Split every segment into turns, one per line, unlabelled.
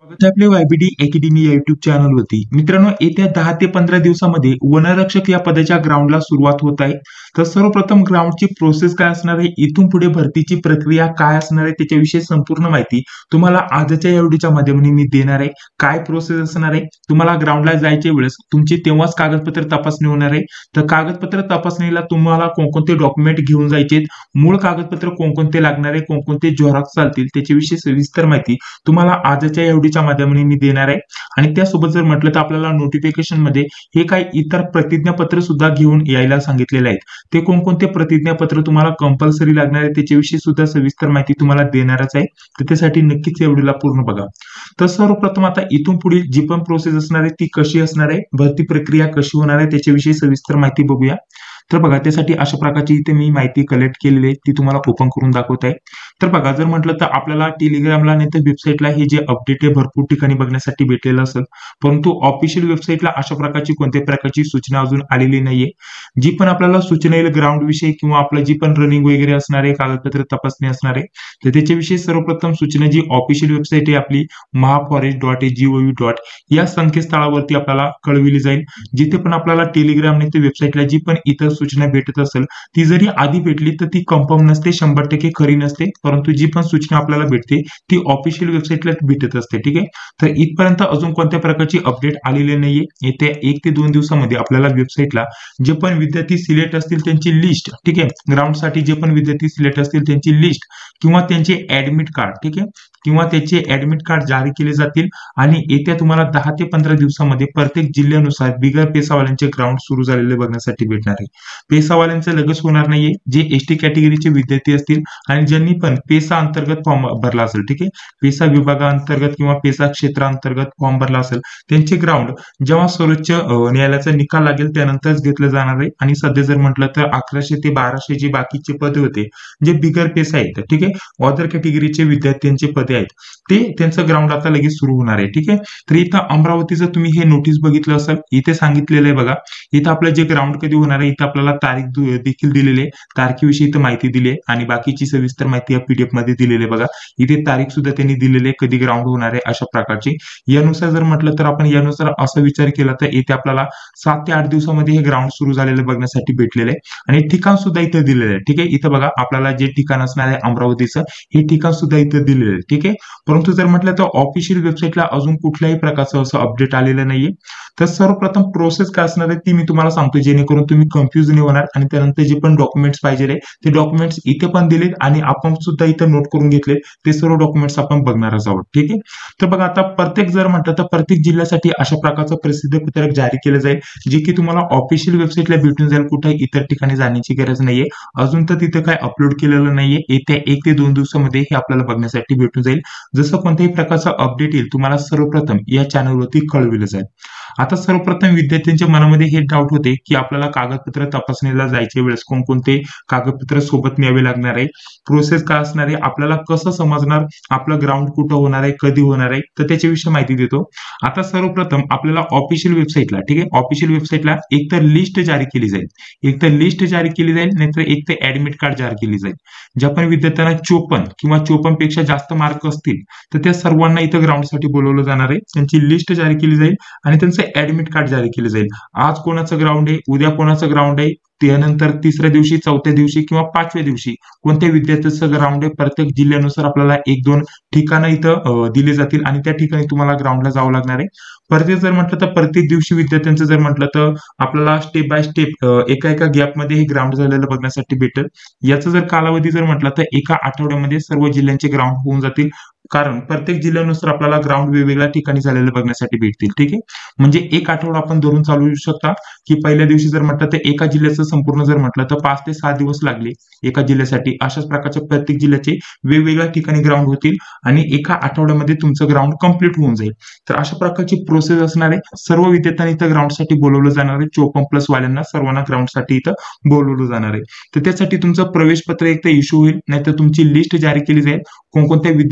स्वागत आहे आपल्या वायबीडी अकॅडमी या युट्यूब चॅनलवरती. मित्रांनो, येत्या 10 ते 15 दिवसामध्ये वनरक्षक या पदाच्या ग्राउंडला सुरुवात होत आहे. तर सर्वप्रथम ग्राउंडची प्रोसेस काय असणार आहे, इथून पुढे भरतीची प्रक्रिया काय असणार आहे, त्याच्याविषयी संपूर्ण माहिती तुम्हाला आजच्या या व्हिडिओच्या माध्यमाने मी देणार आहे. काय प्रोसेस असणार आहे, तुम्हाला ग्राउंडला जायच्या वेळेस तुमची तेव्हाच कागदपत्र तपासणी होणार आहे. तर कागदपत्र तपासणीला तुम्हाला कोणकोणते डॉक्युमेंट घेऊन जायचे, मूळ कागदपत्र कोणकोणते लागणार आहे, कोणकोणते झेरॉक्स चालतील, त्याच्याविषयी सविस्तर माहिती तुम्हाला आजच्या या व्हिडिओच्या माध्यमाने मी देणार आहे. आणि त्यासोबत जर म्हटलं तर आपल्याला नोटिफिकेशन मध्ये हे काही इतर प्रतिज्ञापत्र सुद्धा घेऊन यायला सांगितलेले आहेत. ते कोणकोणते प्रतिज्ञापत्र तुम्हाला कंपल्सरी लागणार आहे, त्याच्याविषयी सुद्धा सविस्तर माहिती तुम्हाला देणारच आहे. तर त्यासाठी नक्कीच या व्हिडिओला पूर्ण बघा. तर सर्वप्रथम आता इथून पुढील जी पण प्रोसेस असणार आहे ती कशी असणार आहे, भरती प्रक्रिया कशी होणार आहे, त्याच्याविषयी सविस्तर माहिती बघूया. तर बघा, त्यासाठी अशा प्रकारची इथे मी माहिती कलेक्ट केलेली आहे, ती तुम्हाला ओपन करून दाखवत आहे. तर बघा, जर म्हटलं तर आपल्याला टेलिग्रामला नाही तर वेबसाईटला हे जे अपडेट आहे भरपूर ठिकाणी बघण्यासाठी भेटलेलं असेल, परंतु ऑफिशियल वेबसाईटला अशा प्रकारची कोणत्याही प्रकारची सूचना अजून आलेली नाहीये. जी पण आपल्याला सूचना येईल ग्राउंड विषयी किंवा आपलं जी पण रनिंग वगैरे असणार आहे, कागदपत्र तपासणी असणार आहे, तर त्याच्याविषयी सर्वप्रथम सूचना जी ऑफिशियल वेबसाईट आहे आपली mahaforest.gov. या संकेतस्थळावरती आपल्याला कळविली जाईल. जिथे पण आपल्याला टेलिग्राम नाही तर वेबसाईटला जी पण इतर सूचना भेटत असेल, ती जरी आधी भेटली तर ती कन्फर्म नसते, 100% खरी नसते, परंतु जी पण सूचना आपल्याला भेटते ती ऑफिशियल वेबसाईटला भेटत असते. ठीक आहे, तर इथपर्यंत अजून कोणत्या प्रकारची अपडेट आलेली नाहीये. येत्या 1 ते 2 दिवसामध्ये आपल्याला वेबसाईटला जे पण विद्यार्थी सिलेक्ट असतील त्यांची लिस्ट, ठीक आहे, ग्राउंडसाठी जे पण विद्यार्थी सिलेक्ट असतील त्यांची लिस्ट किंवा त्यांचे ऍडमिट कार्ड, ठीक आहे, किंवा त्याचे ऍडमिट कार्ड जारी केले जातील. आणि येत्या तुम्हाला 10 ते 15 दिवसामध्ये प्रत्येक जिल्ह्यानुसार बिगर पेसावाल्यांचे ग्राउंड सुरू झालेले बघण्यासाठी भेटणार आहे. पेसावाल्यांचं लगेच होणार नाहीये. जे एसटी कॅटेगरीचे विद्यार्थी असतील आणि ज्यांनी पण पेसा अंतर्गत फॉर्म भरला असेल, ठीक आहे, पेसा विभागाअंतर्गत किंवा पेसा क्षेत्रांतर्गत फॉर्म भरला असेल, त्यांचे ग्राउंड जेव्हा सर्वोच्च न्यायालयाचा निकाल लागेल त्यानंतरच घेतलं जाणार आहे. आणि सध्या जर म्हटलं तर 1100 ते 1200 जे बाकीचे पदे होते जे बिगर पेसा आहेत, ठीक आहे, अदर कॅटेगरीचे विद्यार्थ्यांचे पदे आहेत, ते त्यांचं ग्राउंड आता लगेच सुरू होणार आहे. ठीक आहे, तर इथं अमरावतीचं तुम्ही हे नोटीस बघितलं असेल, इथे सांगितलेलं आहे बघा, इथं आपलं जे ग्राउंड कधी होणार आहे, इथं आपल्याला तारीख देखील दिलेली आहे, तारखेविषयी इथं माहिती दिली आहे आणि बाकीची सविस्तर माहिती या पीडीएफ मध्ये दिलेली आहे. बघा, इथे तारीख सुद्धा त्यांनी दिलेली आहे, कधी ग्राउंड होणार आहे अशा प्रकारची. यानुसार जर म्हटलं तर आपण यानुसार असा विचार केला तर इथे आपल्याला 7 ते 8 दिवसामध्ये हे ग्राउंड सुरू झालेलं बघण्यासाठी भेटलेलं आहे. आणि ठिकाण सुद्धा इथं दिलेलं आहे. ठीक आहे, इथं बघा आपल्याला जे ठिकाण असणार आहे अमरावतीचं, हे ठिकाण सुद्धा इथं दिलेलं आहे. ठीक आहे, परंतु जर म्हटलं तर ऑफिशियल वेबसाईटला अजून कुठल्याही प्रकारचं असं अपडेट आलेलं नाहीये. तर सर्वप्रथम प्रोसेस काय असणार आहे ती मी तुम्हाला सांगतो, जेणेकरून तुम्ही कन्फ्युज नाही होणार. आणि त्यानंतर जे पण डॉक्युमेंट्स पाहिजे ते डॉक्युमेंट्स इथे पण दिलेत आणि आपण सुद्धा इथं नोट करून घेतले, ते सर्व डॉक्युमेंट्स आपण बघणारच आहोत. ठीक आहे, तर बघा, आता प्रत्येक जर म्हटलं तर प्रत्येक जिल्ह्यासाठी अशा प्रकारचं प्रसिद्ध पत्रक जारी केलं जाईल, जे की तुम्हाला ऑफिशियल वेबसाईटला भेटून जाईल. कुठे इतर ठिकाणी जाण्याची गरज नाहीये. अजून तर तिथे काय अपलोड केलेलं नाहीये. येत्या 1 ते 2 दिवसामध्ये हे आपल्याला बघण्यासाठी भेटून जाईल. जसं कोणत्याही प्रकारचा अपडेट येईल तुम्हाला सर्वप्रथम या चॅनलवरती कळविलं जाईल. आता सर्वप्रथम विद्यार्थ्यांच्या मनामध्ये हे डाऊट होते की आपल्याला कागदपत्र तपासणीला जायच्या वेळेस कोणकोणते कागदपत्र सोबत न्यावे लागणार आहे, प्रोसेस काय असणार आहे, आपल्याला कसं समजणार आपलं ग्राउंड कुठं होणार आहे, कधी होणार आहे, तर त्याच्याविषयी माहिती देतो. आता सर्वप्रथम आपल्याला ऑफिशियल वेबसाईटला, ठीक आहे, ऑफिशियल वेबसाईटला एकतर लिस्ट जारी केली जाईल, नाहीतर एक तर ऍडमिट कार्ड जारी केली जाईल. ज्या पण विद्यार्थ्यांना 54 किंवा 54 पेक्षा जास्त मार्क असतील तर त्या सर्वांना इथं ग्राउंडसाठी बोलवलं जाणार आहे. त्यांची लिस्ट जारी केली जाईल आणि त्यांचं ऍडमिट कार्ड जारी केलं जाईल. आज कोणाचं ग्राउंड आहे, उद्या कोणाचं ग्राउंड आहे, त्यानंतर तिसऱ्या दिवशी, चौथ्या दिवशी किंवा 5व्या दिवशी कोणत्या विद्यार्थ्याचं ग्राउंड आहे, प्रत्येक जिल्ह्यानुसार आपल्याला 1-2 ठिकाणं इथं दिले जातील आणि त्या ठिकाणी तुम्हाला ग्राउंडला जावं लागणार आहे. प्रत्येक जर म्हटलं तर प्रत्येक दिवशी विद्यार्थ्यांचं जर म्हटलं तर आपल्याला स्टेप बाय स्टेप एका गॅपमध्ये हे ग्राउंड झालेलं बघण्यासाठी भेटेल. याचा जर कालावधी जर म्हटलं तर एका आठवड्यामध्ये सर्व जिल्ह्यांचे ग्राउंड होऊन जातील, कारण प्रत्येक जिल्ह्यानुसार आपल्याला ग्राउंड वेगवेगळ्या ठिकाणी झालेलं बघण्यासाठी भेटतील. ठीक आहे, म्हणजे एक आठवडा आपण धरून चालू शकता की पहिल्या दिवशी जर म्हटलं तर एका जिल्ह्याचं संपूर्ण जर म्हटलं तर 5 ते 6 दिवस लागले एका जिल्ह्यासाठी. अशाच प्रकारच्या प्रत्येक जिल्ह्याचे वेगवेगळ्या ठिकाणी ग्राउंड होतील आणि एका आठवड्यामध्ये तुमचं ग्राउंड कंप्लीट होऊन जाईल. तर अशा प्रकारची प्रोसेस असणार आहे. सर्व विद्यार्थ्यांनी इथं ग्राउंडसाठी बोलवलं जाणार आहे. 54+ वाल्यांना सर्वांना ग्राउंडसाठी इथं बोलवलं जाणार आहे. तर त्यासाठी तुमचं प्रवेश पत्र एक तर इश्यू होईल, नाहीतर तुमची लिस्ट जारी केली जाईल, कोणकोणत्या विद्यार्थ्याचं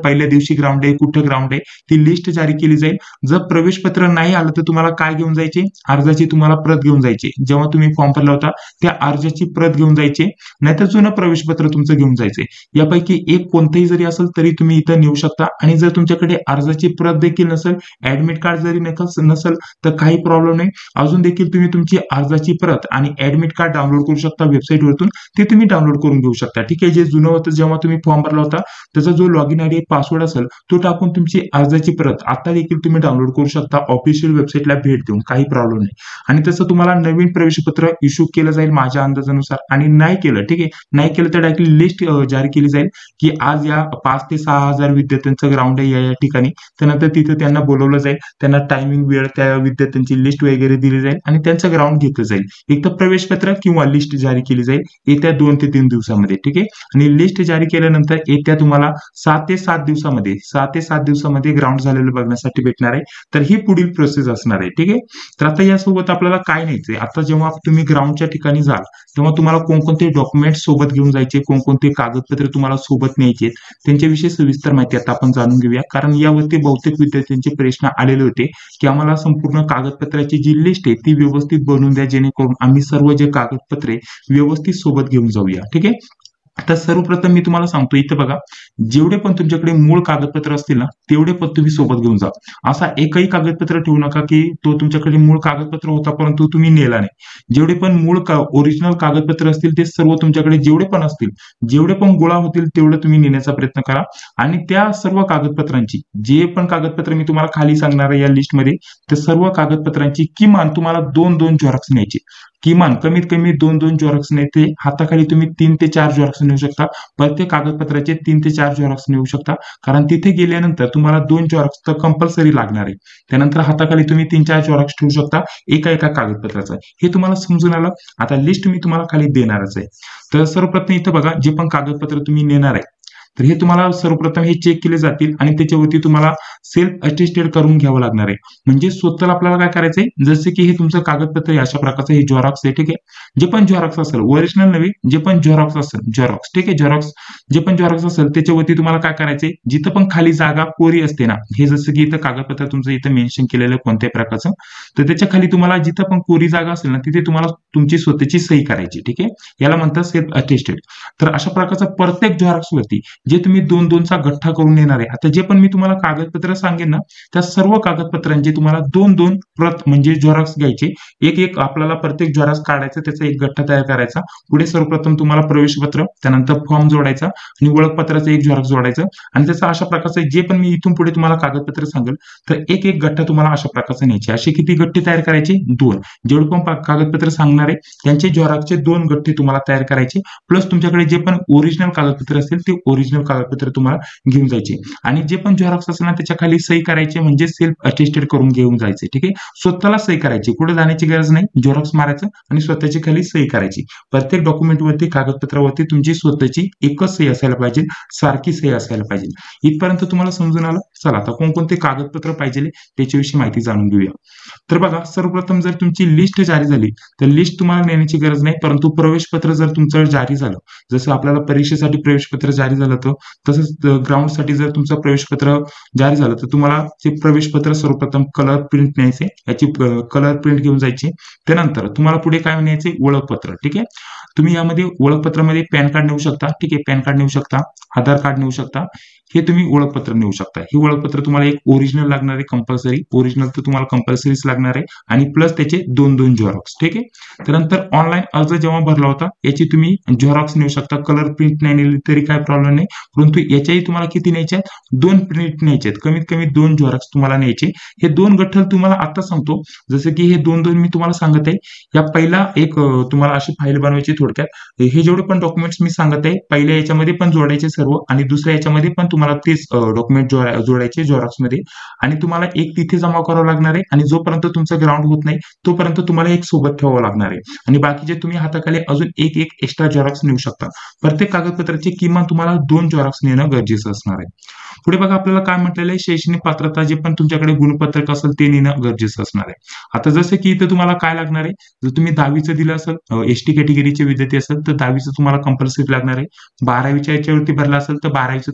पहिल्या दिवशी ग्राउंड आहे, कुठं ग्राउंड आहे, ती लिस्ट जारी केली जाईल. जर प्रवेश पत्र नाही आलं तर तुम्हाला काय घेऊन जायचे, अर्जाची तुम्हाला प्रत घेऊन जायची. जेव्हा तुम्ही फॉर्म भरला होता त्या अर्जाची प्रत घेऊन जायची, नाहीतर जुनं प्रवेश पत्र तुमचं घेऊन जायचे. यापैकी एक कोणतंही जरी असेल तरी तुम्ही इथं नेऊ शकता. आणि जर तुमच्याकडे अर्जाची प्रत देखील नसेल, ऍडमिट कार्ड जरी नसेल तर काही प्रॉब्लेम नाही. अजून देखील तुम्ही तुमची अर्जाची प्रत आणि ऍडमिट कार्ड डाउनलोड करू शकता वेबसाईट वरतून, ते तुम्ही डाउनलोड करून घेऊ शकता. ठीक आहे. जे जुनं होतं जेव्हा तुम्ही फॉर्म भरला होता त्याचा जो लॉगिन आयडी पासवर्ड असेल तो टाकून तुमची अर्जाची प्रत आता देखील तुम्ही डाउनलोड करू शकता ऑफिशियल वेबसाईटला भेट देऊन, काही प्रॉब्लेम नाही. आणि तसं तुम्हाला नवीन प्रवेशपत्र इश्यू केलं जाईल माझ्या अंदाजानुसार. आणि नाही केलं, ठीक आहे, नाही केलं तर डायरेक्टली लिस्ट जारी केली जाईल की आज या 5 ते 6,000 विद्यार्थ्यांचं ग्राउंड आहे या ठिकाणी. त्यानंतर तिथे त्यांना बोलवलं जाईल, त्यांना टायमिंग वेळ त्या विद्यार्थ्यांची लिस्ट वगैरे दिली जाईल आणि त्यांचं ग्राउंड घेतलं जाईल. एक तर प्रवेशपत्र किंवा लिस्ट जारी केली जाईल येत्या 2 ते 3 दिवसामध्ये. ठीक आहे. आणि लिस्ट जारी केल्यानंतर येत्या तुम्हाला 6 ते 7 दिवसामध्ये ग्राउंड झालेलं बघण्यासाठी भेटणार आहे. तर ही पुढील प्रोसेस असणार आहे. ठीक आहे. तर आता यासोबत आपल्याला काय न्यायचंय, आता जेव्हा तुम्ही ग्राउंडच्या ठिकाणी जाल तेव्हा तुम्हाला कोणकोणते डॉक्युमेंट सोबत घेऊन जायचे, कोणकोणते कागदपत्रे तुम्हाला सोबत न्यायचे, त्यांच्याविषयी सविस्तर माहिती आता आपण जाणून घेऊया. कारण यावरती बहुतेक विद्यार्थ्यांचे प्रश्न आलेले होते की आम्हाला संपूर्ण कागदपत्राची जी लिस्ट आहे ती व्यवस्थित बनवून द्या, जेणेकरून आम्ही सर्व जे कागदपत्रे व्यवस्थित सोबत घेऊन जाऊया. ठीक आहे. आता सर्वप्रथम मी तुम्हाला सांगतो, इथं बघा, जेवढे पण तुमच्याकडे मूळ कागदपत्र असतील ना तेवढे पण तुम्ही सोबत घेऊन जा. असा एकही कागदपत्र ठेवू नका की तो तुमच्याकडे मूळ कागदपत्र होता परंतु तुम्ही नेला नाही. जेवढे पण मूळ ओरिजिनल कागदपत्र असतील ते सर्व तुमच्याकडे जेवढे पण असतील, जेवढे पण गोळा होतील तेवढे तुम्ही नेण्याचा प्रयत्न करा. आणि त्या सर्व कागदपत्रांची, जे पण कागदपत्र मी तुम्हाला खाली सांगणार आहे या लिस्टमध्ये, त्या सर्व कागदपत्रांची किमान तुम्हाला 2-2 झेरॉक्स न्यायची. किमान कमीत कमी 2-2 झेरॉक्स न्यायचे. हाताखाली तुम्ही 3 ते 4 झेरॉक्स नेऊ शकता. प्रत्येक कागदपत्राचे 3 ते 4 झेरॉक्स नेऊ शकता. कारण तिथे गेल्यानंतर तुम्हाला 2 झेरॉक्स तर कंपल्सरी लागणार आहे. त्यानंतर हाताखाली तुम्ही 3-4 झेरॉक्स ठेवू शकता एका कागदपत्राचं. हे तुम्हाला समजून आलं. आता लिस्ट मी तुम्हाला खाली देणारच आहे. तर सर्वप्रथम इथं बघा, जे पण कागदपत्र तुम्ही नेणार आहे तर हे तुम्हाला सर्वप्रथम हे चेक केले जातील आणि त्याच्यावरती तुम्हाला सेल्फ अटेस्टेड करून घ्यावं लागणार आहे. म्हणजे स्वतःला आपल्याला काय करायचंय, जसे की हे तुमचं कागदपत्र आहे अशा प्रकारचं हे झेरॉक्स आहे. ठीक आहे. जे पण झेरॉक्स असेल, ओरिजिनल नव्हे, जे पण झेरॉक्स असेल, झेरॉक्स, ठीक आहे, झेरॉक्स जे पण झेरॉक्स असेल त्याच्यावरती तुम्हाला काय करायचंय, जिथं पण खाली जागा कोरी असते ना, हे जसं की इथं कागदपत्र तुमचं इथं मेन्शन केलेलं कोणत्याही प्रकारचं, तर त्याच्या खाली तुम्हाला जिथं पण कोरी जागा असेल ना तिथे तुम्हाला तुमची स्वतःची सही करायची. ठीक आहे. याला म्हणतात सेल्फ अटेस्टेड. तर अशा प्रकारचा प्रत्येक झेरॉक्स वरती जे तुम्ही 2-2चा गठ्ठा करून येणार आहे. आता जे पण मी तुम्हाला कागदपत्र सांगेन ना त्या सर्व कागदपत्रांचे तुम्हाला 2-2 प्रत म्हणजे झेरॉक्स घ्यायचे. एक आपल्याला प्रत्येक झेरॉक्स काढायचा, त्याचा एक गठ्ठा तयार करायचा. पुढे सर्वप्रथम तुम्हाला प्रवेशपत्र, त्यानंतर फॉर्म जोडायचा आणि ओळखपत्राचं एक झेरॉक्स जोडायचं. आणि त्याचा अशा प्रकारचं जे पण मी इथून पुढे तुम्हाला कागदपत्र सांगेल तर एक गठ्ठा तुम्हाला अशा प्रकारचा न्यायचे. असे किती गठ्ठे तयार करायचे? 2. जेवढे पण कागदपत्र सांगणार आहे त्यांचे झेरॉक्सचे 2 गठ्ठे तुम्हाला तयार करायचे. प्लस तुमच्याकडे जे पण ओरिजिनल कागदपत्र असतील ते ओरिजिनल कागदपत्र तुम्हाला घेऊन जायचे. आणि जे पण झेरॉक्स असेल ना त्याच्या खाली सही करायचे, म्हणजे सेल्फ अटेस्टेड करून घेऊन जायचे. ठीक आहे. स्वतःला सही करायची, कुठे जाण्याची गरज नाही. झेरॉक्स मारायचं आणि स्वतःची खाली सही करायची. प्रत्येक डॉक्युमेंटवरती, कागदपत्रावरती तुमची स्वतःची एकच सही असायला पाहिजे, सारखी सही असायला पाहिजे. इथपर्यंत तुम्हाला समजून आलं. चला आता कोणकोणते कागदपत्र पाहिजे त्याच्याविषयी माहिती जाणून घेऊया. तर बघा, सर्वप्रथम जर तुमची लिस्ट जारी झाली तर लिस्ट तुम्हाला नेण्याची गरज नाही, परंतु प्रवेशपत्र जर तुमचं जारी झालं, जसं आपल्याला परीक्षेसाठी प्रवेशपत्र जारी झालं होतं तसंच ग्राउंडसाठी जर तुमचं प्रवेशपत्र जारी झालं तर तुम्हाला ते प्रवेशपत्र सर्वप्रथम कलर प्रिंट न्यायचे, याची कलर प्रिंट घेऊन जायची. त्यानंतर तुम्हाला पुढे काय न्यायचे? ओळखपत्र. ठीक आहे. तुम्ही यामध्ये ओळखपत्रामध्ये पॅन कार्ड नेऊ शकता. ठीक आहे. पॅन कार्ड नेऊ शकता, आधार कार्ड नेऊ शकता, हे तुम्ही ओळखपत्र नेऊ शकता. हे ओळखपत्र तुम्हाला एक ओरिजिनल लागणार आहे कंपल्सरी. ओरिजिनल तर तुम्हाला कंपल्सरीच लागणार आहे आणि प्लस त्याचे 2-2 झेरॉक्स. ठीक आहे. त्यानंतर ऑनलाईन अर्ज जेव्हा भरला होता याची तुम्ही झेरॉक्स नेऊ शकता. कलर प्रिंट नाही नेली तरी काय प्रॉब्लेम नाही, परंतु याच्याही तुम्हाला किती न्यायचे आहेत? 2 प्रिंट न्यायचे आहेत. कमीत कमी 2 झेरॉक्स तुम्हाला न्यायचे. हे 2 गठ्ठे तुम्हाला आता सांगतो, जसं की हे 2-2 मी तुम्हाला सांगत आहे. या पहिला एक तुम्हाला अशी फाईल बनवायची. थोडक्यात हे जेवढे पण डॉक्युमेंट्स मी सांगत आहे पहिल्या याच्यामध्ये पण जोडायचे सर्व आणि दुसऱ्या याच्यामध्ये पण तुम्हाला तेच डॉक्युमेंट जोडायचे झेरॉक्स मध्ये. आणि तुम्हाला एक तिथे जमा करावं लागणार आहे आणि जोपर्यंत तुमचं ग्राउंड होत नाही तोपर्यंत तुम्हाला एक सोबत ठेवावं लागणार आहे. आणि बाकीचे तुम्ही हाताखाली अजून एक एक्स्ट्रा झेरॉक्स नेऊ शकता. प्रत्येक कागदपत्राची किमान तुम्हाला 2 झेरॉक्स नेणं गरजेचं असणार आहे. पुढे बघा, आपल्याला काय म्हटलेलं आहे, शैक्षणिक पात्रता जे पण तुमच्याकडे गुणपत्रक असेल ते नेणं गरजेचं असणार आहे. आता जसं की इथं तुम्हाला काय लागणार आहे, जर तुम्ही 10वीचं दिलं असेल, एसटी कॅटेगरीचे विद्यार्थी असेल तर 10वीचं तुम्हाला कंपल्सरी लागणार आहे. 12वीच्या याच्यावरती भरला असेल तर 12वीचं तुम्हाला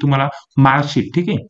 मार्कशीट, ठीक आहे,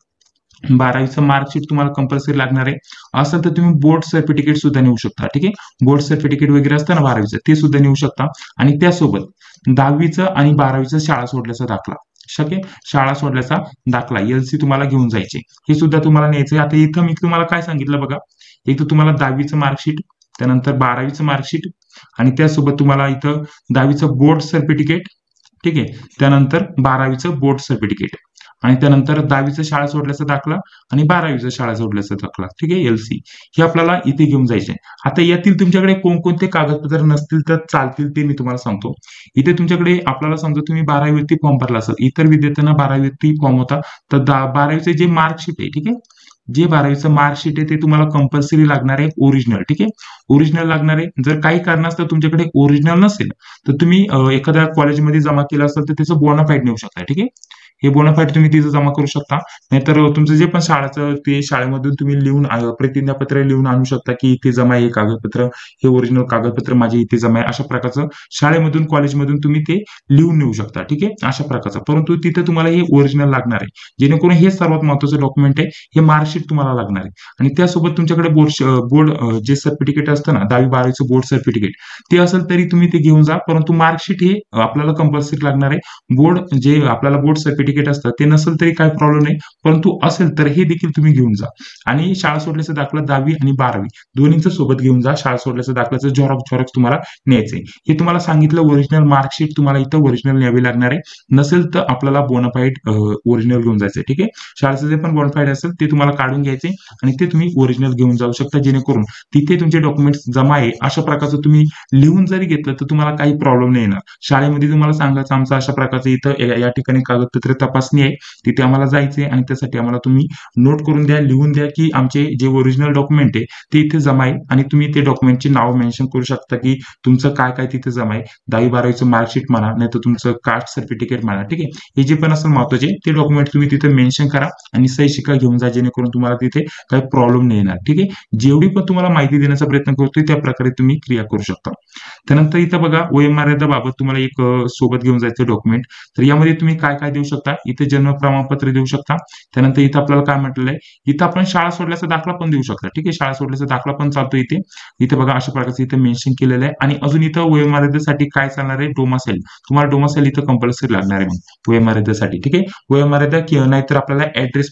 12वीचं मार्कशीट तुम्हाला कंपल्सरी लागणार आहे. असेल तर तुम्ही बोर्ड सर्टिफिकेट सुद्धा नेऊ शकता, ठीक आहे. बोर्ड सर्टिफिकेट वगैरे असतं ना 12वीचं, ते सुद्धा नेऊ शकता. आणि त्यासोबत 10वीचं आणि 12वीचं शाळा सोडल्याचा दाखला, शक्य शाळा सोडल्याचा दाखला LC तुम्हाला घेऊन जायचे, हे सुद्धा तुम्हाला न्यायचंय. आता इथं मी तुम्हाला काय सांगितलं बघा, एक तर तुम्हाला 10वीचं मार्कशीट, त्यानंतर 12वीचं मार्कशीट, आणि त्यासोबत तुम्हाला इथं 10वीचं बोर्ड सर्टिफिकेट, ठीक आहे, त्यानंतर 12वीचं बोर्ड सर्टिफिकेट, आणि त्यानंतर 10वीचं शाळा सोडल्याचा दाखला आणि 12वीचं शाळा सोडल्याचा दाखला, ठीक आहे, LC, हे आपल्याला इथे घेऊन जायचे. आता यातील तुमच्याकडे कोणकोणते कागदपत्र नसतील तर चालतील ते मी तुम्हाला सांगतो. इथे तुमच्याकडे आपल्याला समजा तुम्ही 12वी फॉर्म भरला असेल, इतर विद्यार्थ्यांना 12वी फॉर्म होता, तर 12वीचे जे मार्कशीट आहे, ठीक आहे, जे 12वीचं मार्कशीट आहे ते तुम्हाला कंपल्सरी लागणार आहे ओरिजिनल, ठीक आहे, ओरिजिनल लागणार आहे. जर काही कारणास्तव तुमच्याकडे ओरिजिनल नसेल तर तुम्ही एखाद्या कॉलेजमध्ये जमा केलं असेल तर त्याचं बोनाफाईड नेऊ शकता, ठीक आहे. हे बोनाफाईड तुम्ही तिथं जमा करू शकता. नाहीतर तुमचं जे पण शाळेचं ते शाळेमधून तुम्ही लिहून प्रतिज्ञापत्र लिहून आणू शकता की इथे जमा आहे कागदपत्र, हे ओरिजिनल कागदपत्र माझे इथे जमा आहे, अशा प्रकारचं शाळेमधून कॉलेजमधून तुम्ही ते लिहून नेऊ शकता, ठीक आहे, अशा प्रकारचं. परंतु तिथे तुम्हाला हे ओरिजिनल लागणार आहे, जेणेकरून हे सर्वात महत्त्वाचं डॉक्युमेंट आहे, हे मार्कशीट तुम्हाला लागणार आहे. आणि त्यासोबत तुमच्याकडे बोर्ड जे सर्टिफिकेट असतं ना 10वी 12वीचं बोर्ड सर्टिफिकेट, ते असेल तरी तुम्ही ते घेऊन जा, परंतु मार्कशीट हे आपल्याला कंपल्सरी लागणार आहे. बोर्ड जे आपल्याला बोर्ड सर्टिफिकेट असतं ते नसेल तरी काही प्रॉब्लेम नाही, परंतु असेल तर हे देखील तुम्ही घेऊन जा. आणि शाळा सोडल्याचा दाखला 10वी आणि 12वी दोन्हीचं सोबत घेऊन जा. शाळा सोडल्याचा दाखल्याचं झेरॉक्स तुम्हाला न्यायचंय. हे तुम्हाला सांगितलं ओरिजिनल मार्कशीट तुम्हाला इथं ओरिजिनल न्यावी लागणार आहे. नसेल तर आपल्याला बोनाफाईड ओरिजिनल घेऊन जायचंय, ठीक आहे. शाळेचं जे पण बोनाफाईड असेल ते तुम्हाला काढून घ्यायचे आणि ते तुम्ही ओरिजिनल घेऊन जाऊ शकता, जेणेकरून तिथे तुमचे डॉक्युमेंट्स जमा आहे अशा प्रकारचं तुम्ही लिहून जरी घेतलं तर तुम्हाला काही प्रॉब्लेम नाही येणार. शाळेमध्ये तुम्हाला सांगायचं आमचं अशा प्रकारचं इथं या ठिकाणी कागदपत्र तपासणी आहे, तिथे आम्हाला जायचंय आणि त्यासाठी आम्हाला तुम्ही नोट करून द्या, लिहून द्या की आमचे जे ओरिजिनल डॉक्युमेंट आहे ते इथे जमा आहे, आणि तुम्ही ते डॉक्युमेंटचे नाव मेन्शन करू शकता की तुमचं काय काय तिथे जमा आहे. 10वी 12वीचं मार्कशीट म्हणा, नाही तर तुमचं कास्ट सर्टिफिकेट म्हणा, ठीक आहे. हे जे पण असेल महत्त्वाचे ते डॉक्युमेंट तुम्ही तिथे मेन्शन करा आणि सही शिक्का घेऊन जा, जेणेकरून तुम्हाला तिथे काही प्रॉब्लेम नाही येणार, ठीक आहे. जेवढी पण तुम्हाला माहिती देण्याचा प्रयत्न करतोय त्या प्रकारे तुम्ही क्रिया करू शकता. त्यानंतर इथं बघा वयोमर्यादेबाबत तुम्हाला एक सोबत घेऊन जायचं डॉक्युमेंट. तर यामध्ये तुम्ही काय काय देऊ शकता, इथे जन्म प्रमाणपत्र देऊ शकता. त्यानंतर इथं आपल्याला काय म्हटलेलं आहे, इथं आपण शाळा सोडल्याचा दाखला पण देऊ शकता, ठीक आहे. शाळा सोडल्याचा दाखला पण चालतो इथे. इथे बघा अशा प्रकारचं इथे मेन्शन केलेलं आहे. आणि अजून इथं वयोमर्यादेसाठी काय चालणार आहे, डोमासाईल. तुम्हाला डोमासाईल इथं कंपल्सरी लागणार आहे मग वयोमर्यादेसाठी, ठीक आहे. वयोमर्यादा नाहीतर आपल्याला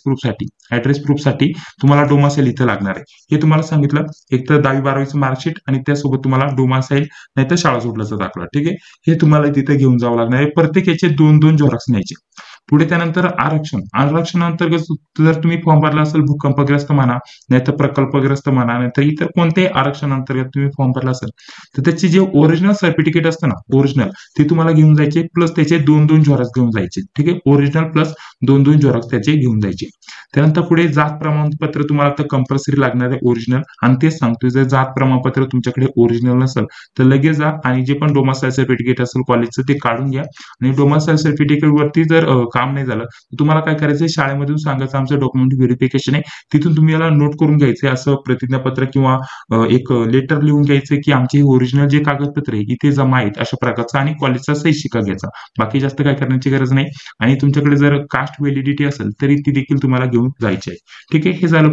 ऍड्रेस प्रूफसाठी तुम्हाला डोमासाईल इथं लागणार आहे. हे तुम्हाला सांगितलं. एक तर 10वी 12वीचं मार्कशीट आणि त्यासोबत तुम्हाला डोमासाईल नाहीतर शाळा सोडल्याचा दाखला, ठीक आहे. हे तुम्हाला तिथे घेऊन जावं लागणार आहे. प्रत्येकाचे 2-2 झेरॉक्स न्यायचे. पुढे त्यानंतर आरक्षण अंतर्गत जर तुम्ही फॉर्म भरला असेल, भूकंपग्रस्त म्हणा, नाहीतर प्रकल्पग्रस्त म्हणा, नाहीतर इतर कोणत्याही आरक्षण अंतर्गत तुम्ही फॉर्म भरला असेल तर त्याचे जे ओरिजिनल सर्टिफिकेट असतं ना ओरिजिनल, ते तुम्हाला घेऊन जायचे, प्लस त्याचे 2-2 झेरॉक्स घेऊन जायचे, ठीक आहे. ओरिजिनल प्लस 2-2 झेरॉक्स त्याचे घेऊन जायचे. त्यानंतर पुढे जात प्रमाणपत्र तुम्हाला तर कंपल्सरी लागणार आहे ओरिजिनल. आणि तेच सांगतोय जर जात प्रमाणपत्र तुमच्याकडे ओरिजिनल नसेल तर लगेच जा आणि जे पण डोमासाईल सर्टिफिकेट असेल कॉलेजचं ते काढून घ्या. आणि डोमासाईल सर्टिफिकेट वरती जर काम नाही झालं तर तुम्हाला काय करायचं, शाळेमधून सांगायचं आमचं डॉक्युमेंट व्हेरिफिकेशन आहे, तिथून तुम्ही याला नोट करून घ्यायचं असं प्रतिज्ञापत्र किंवा एक लेटर लिहून घ्यायचं की आमचे ओरिजिनल जे कागदपत्र आहे इथे जमा आहेत अशा प्रकारचा, आणि कॉलेजचा सही शिक्का घ्यायचा. बाकी जास्त काय करण्याची गरज नाही. आणि तुमच्याकडे जर कास्ट व्हॅलिडिटी असेल तरी ती देखील तुम्हाला घेऊन जायची आहे, ठीक आहे. हे झालं.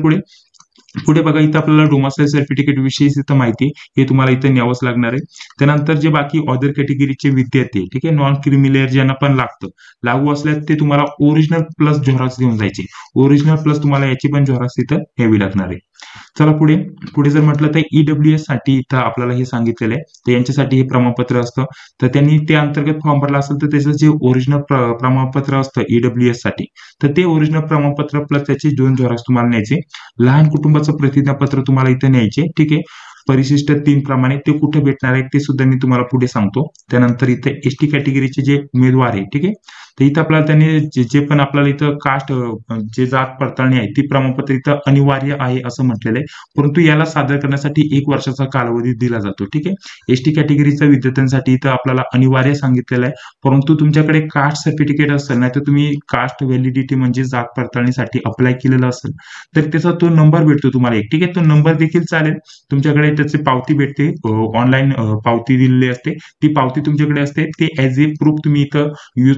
पुढे बघा इथं आपल्याला डोमासाईल सर्टिफिकेट विषयी इथं माहिती हे तुम्हाला इथं न्यावंच लागणार आहे. त्यानंतर जे बाकी अदर कॅटेगरीचे विद्यार्थी ठीक आहे, नॉन क्रिमिलेअर ज्यांना पण लागू असल्यास ते तुम्हाला ओरिजिनल प्लस झेरॉक्स घेऊन जायचे. ओरिजिनल प्लस तुम्हाला याची पण झेरॉक्स इथं घ्यावी लागणार आहे. चला पुढे जर म्हटलं तर ईडब्ल्यूएस साठी इथं आपल्याला हे सांगितलेलं आहे, तर यांच्यासाठी हे प्रमाणपत्र असतं. तर त्यांनी त्या अंतर्गत फॉर्म भरला असेल तर त्याचं जे ओरिजिनल प्रमाणपत्र असतं ईडब्ल्यूएस साठी, तर ते ओरिजिनल प्रमाणपत्र प्लस त्याचे 2 झेरॉक्स तुम्हाला न्यायचे. लहान कुटुंबाचं प्रतिज्ञापत्र तुम्हाला इथे न्यायचे, ठीक आहे. परिशिष्ट 3 प्रमाणे ते कुठे भेटणार आहे ते सुद्धा मी तुम्हाला पुढे सांगतो. त्यानंतर इथे एसटी कॅटेगरीचे जे उमेदवार आहे, ठीक आहे, तर इथं आपल्याला त्यांनी जे पण आपल्याला इथं कास्ट जे जात पडताळणी आहे ती प्रमाणपत्र इथं अनिवार्य आहे असं म्हटलेलं आहे, परंतु याला सादर करण्यासाठी 1 वर्षाचा कालावधी दिला जातो, ठीक आहे. एसटी कॅटेगरीच्या विद्यार्थ्यांसाठी इथं आपल्याला अनिवार्य सांगितलेलं आहे, परंतु तुमच्याकडे कास्ट सर्टिफिकेट असेल नाही तर तुम्ही कास्ट व्हॅलिडिटी म्हणजे जात पडताळणीसाठी अप्लाय केलेलं असेल तर त्याचा तो नंबर भेटतो तुम्हाला एक, ठीक आहे. तो नंबर देखील चालेल. तुमच्याकडे त्याची पावती भेटते, ऑनलाईन पावती दिलेली असते, ती पावती तुमच्याकडे असते, ते ऍज ए प्रूफ तुम्ही इथं यूज करू शकता.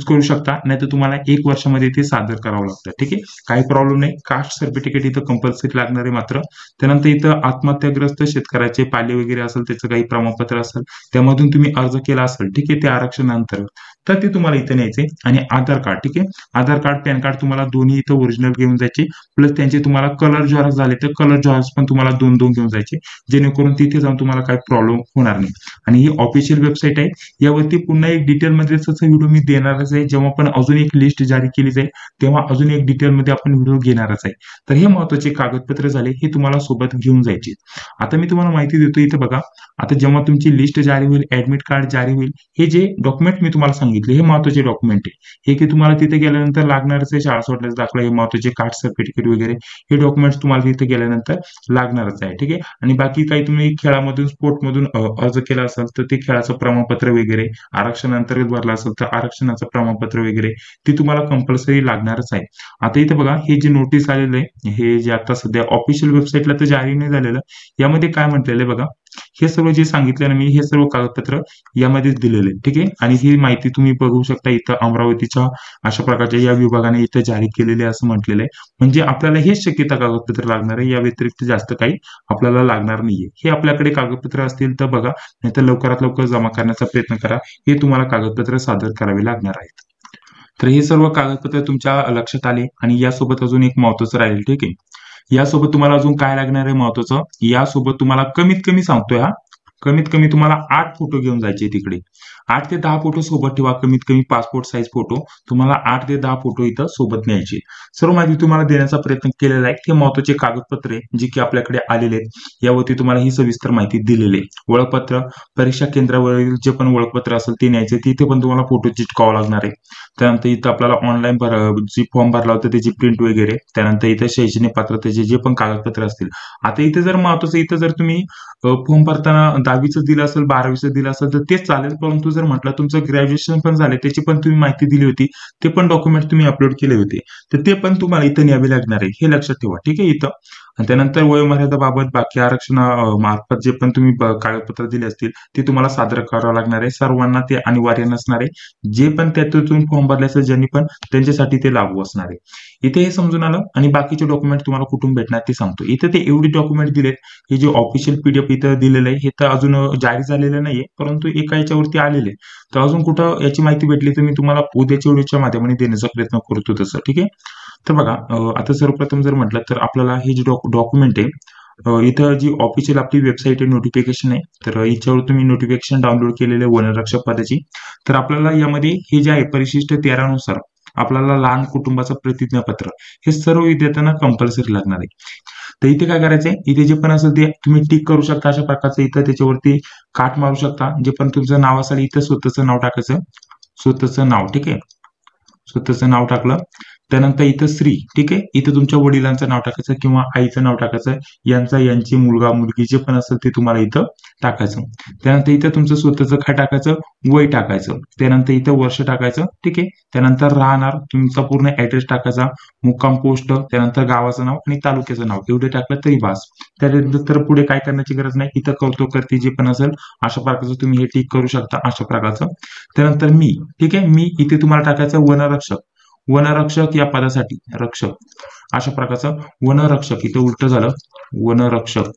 का, नाही तर तुम्हाला 1 वर्षामध्ये ते सादर करावं लागतं. ठीक आहे, काही प्रॉब्लेम नाही. कास्ट सर्टिफिकेट इथं कंपल्सरी लागणार आहे मात्र. त्यानंतर इथं आत्महत्याग्रस्त शेतकऱ्याचे पाले वगैरे असेल, त्याचं काही प्रमाणपत्र असेल, त्यामधून तुम्ही अर्ज केला असेल, ठीक आहे, ते आरक्षणाअंतर्गत, तर ते तुम्हाला इथं न्यायचे. आणि आधार कार्ड, ठीक आहे, आधार कार्ड, पॅन कार्ड तुम्हाला दोन्ही इथं ओरिजिनल घेऊन जायचे. प्लस त्यांचे तुम्हाला कलर झेरॉक्स झाले तर कलर झेरॉक्स पण तुम्हाला दोन घेऊन जायचे, जेणेकरून तिथे जाऊन तुम्हाला काही प्रॉब्लेम होणार नाही. आणि ही ऑफिशियल वेबसाईट आहे. यावरती पुन्हा एक डिटेलमध्ये व्हिडिओ मी देणारच आहे. जेव्हा पण अजून एक लिस्ट जारी केली जाईल तेव्हा अजून एक डिटेलमध्ये आपण व्हिडिओ घेणारच आहे. तर हे महत्त्वाचे कागदपत्र झाले, हे तुम्हाला सोबत घेऊन जायचे. आता मी तुम्हाला माहिती देतो. इथे बघा, आता जेव्हा तुमची लिस्ट जारी होईल, ऍडमिट कार्ड जारी होईल, हे जे डॉक्युमेंट मी तुम्हाला सांगितले हे महत्त्वाचे डॉक्युमेंट आहे. हे की तुम्हाला तिथे गेल्यानंतर लागणारच आहे. शाळा सोडण्याचा दाखला, हे महत्त्वाचे कास्ट सर्टिफिकेट वगैरे हे डॉक्युमेंट्स तुम्हाला तिथे गेल्यानंतर लागणारच आहे. ठीक आहे, आणि बाकी काही तुम्ही खेळामधून स्पोर्टमधून अर्ज केला असेल तर ते खेळाचं प्रमाणपत्र वगैरे, आरक्षण अंतर्गत भरला असेल तर आरक्षणाचं प्रमाणपत्र वगैरे ते तुम्हाला कंपल्सरी लागणारच आहे. आता इथे बघा, हे जे नोटीस आलेलं आहे, हे जे आता सध्या ऑफिशियल वेबसाईटला तर जारी नाही झालेलं, यामध्ये काय म्हटलेलं आहे बघा, हे सर्व जे सांगितलं ना मी, हे सर्व कागदपत्र यामध्येच दिलेले. ठीक आहे, आणि ही माहिती तुम्ही बघू शकता इथं अमरावतीच्या अशा प्रकारच्या या विभागाने इथं जारी केलेले असं म्हटलेलं आहे. म्हणजे आपल्याला हेच शक्यता कागदपत्र लागणार आहे, या व्यतिरिक्त जास्त काही आपल्याला लागणार नाहीये. हे आपल्याकडे कागदपत्र असतील तर बघा, नाही तर लवकरात लवकर जमा करण्याचा प्रयत्न करा. हे तुम्हाला कागदपत्र सादर करावे लागणार आहेत. तर हे सर्व कागदपत्र तुमच्या लक्षात आले. आणि यासोबत अजून एक महत्त्वाचं राहील. ठीक आहे, यासोबत तुम्हाला अजून काय लागणार आहे महत्वाचं, यासोबत तुम्हाला कमीत कमी सांगतोय हा, कमीत कमी तुम्हाला 8 फोटो घेऊन जायचे तिकडे. 8 ते 10 फोटो सोबत ठेवा. कमीत कमी पासपोर्ट साईज फोटो तुम्हाला 8 ते 10 फोटो इथं सोबत न्यायचे. सर्व माहिती तुम्हाला देण्याचा प्रयत्न केलेला आहे. हे महत्वाचे कागदपत्रे जे की आपल्याकडे आलेले आहेत, यावरती तुम्हाला ही सविस्तर माहिती दिलेली आहे. ओळखपत्र, परीक्षा केंद्रावरील जे पण ओळखपत्र असेल ते न्यायचे. तिथे पण तुम्हाला फोटो चिटकावा लागणार आहे. त्यानंतर इथं आपल्याला ऑनलाईन जी फॉर्म भरला होता त्याची प्रिंट वगैरे, त्यानंतर इथं शैक्षणिक पात्रतेचे जे पण कागदपत्र असतील. आता इथे जर महत्वाचं, इथं जर तुम्ही फॉर्म भरताना 10वीचं दिलं असेल, 12वीचं दिलं असेल तर तेच चालेल. परंतु जर म्हटलं तुमचं ग्रॅज्युएशन पण झाले, त्याची पण तुम्ही माहिती दिली होती, ते पण डॉक्युमेंट तुम्ही अपलोड केले होते, तर ते पण तुम्हाला इथं न्यावे लागणार आहे. हे लक्षात ठेवा. ठीक आहे इथं. आणि त्यानंतर वयोमर्यादाबाबत बाकी मार्फत जे पण तुम्ही कागदपत्र दिले असतील ते तुम्हाला सादर करावं लागणार आहे. सर्वांना ते अनिवार्य नसणार आहे. जे पण त्यातून फॉर्म भरले असेल ज्यांनी पण, त्यांच्यासाठी ते लागू असणार आहे. इथे हे समजून आलं. आणि बाकीचे डॉक्युमेंट तुम्हाला कुठून भेटणार ते सांगतो. इथे ते एवढे डॉक्युमेंट दिलेत. हे जे ऑफिशियल पीडीएफ इथं दिलेलं आहे हे तर अजून जारी झालेलं नाहीये, परंतु एका याच्यावरती आलेले. तर अजून कुठं याची माहिती भेटली तर मी तुम्हाला उद्याच्या व्हिडिओच्या माध्यमाने देण्याचा प्रयत्न करतो तसं. ठीक आहे, तर बघा, आता सर्वप्रथम जर म्हटलं तर आपल्याला हे जे डॉक्युमेंट आहे, इथं जी ऑफिशियल आपली वेबसाईट आहे, नोटिफिकेशन आहे, तर याच्यावर तुम्ही नोटिफिकेशन डाउनलोड केलेले वनरक्षक पदाची. तर आपल्याला यामध्ये हे जे आहे परिशिष्ट 13 नुसार आपल्याला लहान कुटुंबाचं प्रतिज्ञापत्र हे सर्व विद्यार्थ्यांना कंपल्सरी लागणार आहे. तर इथे काय करायचंय, इथे जे पण असेल ते तुम्ही टिक करू शकता. अशा प्रकारचं इथं त्याच्यावरती काट मारू शकता. जे पण तुमचं नाव असेल इथं स्वतःचं नाव टाकायचं, स्वतःचं नाव. ठीक आहे, स्वतःचं नाव टाकलं. त्यानंतर इथं श्री, ठीक आहे, इथं तुमच्या वडिलांचं नाव टाकायचं किंवा आईचं नाव टाकायचं, यांची मुलगा मुलगी जे पण असेल ते तुम्हाला इथं टाकायचं. त्यानंतर इथं तुमचं स्वतःचं काय टाकायचं, वय टाकायचं. त्यानंतर इथं वर्ष टाकायचं. ठीक आहे, त्यानंतर राहणार, तुमचा पूर्ण ऍड्रेस टाकायचा, मुक्काम पोस्ट, त्यानंतर गावाचं नाव आणि तालुक्याचं नाव, एवढे टाकलं तरी बास. त्यानंतर पुढे काय करण्याची गरज नाही. इथं कौतुककर्ती जे पण असेल अशा प्रकारचं तुम्ही हे टिक करू शकता, अशा प्रकारचं. त्यानंतर मी, ठीक आहे, मी इथे तुम्हाला टाकायचं वनरक्षक. वनरक्षक या पदासाठी रक्षक, अशा प्रकारचं वनरक्षक, इथं उलट झालं, वनरक्षक.